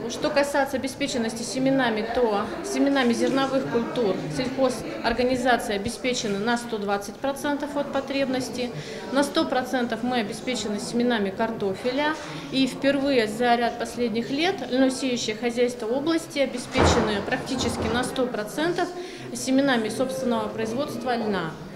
Что касается обеспеченности семенами, то семенами зерновых культур сельхозорганизация обеспечена на 120% от потребности, на 100% мы обеспечены семенами картофеля, и впервые за ряд последних лет льносеющие хозяйства области обеспечены практически на 100% семенами собственного производства льна.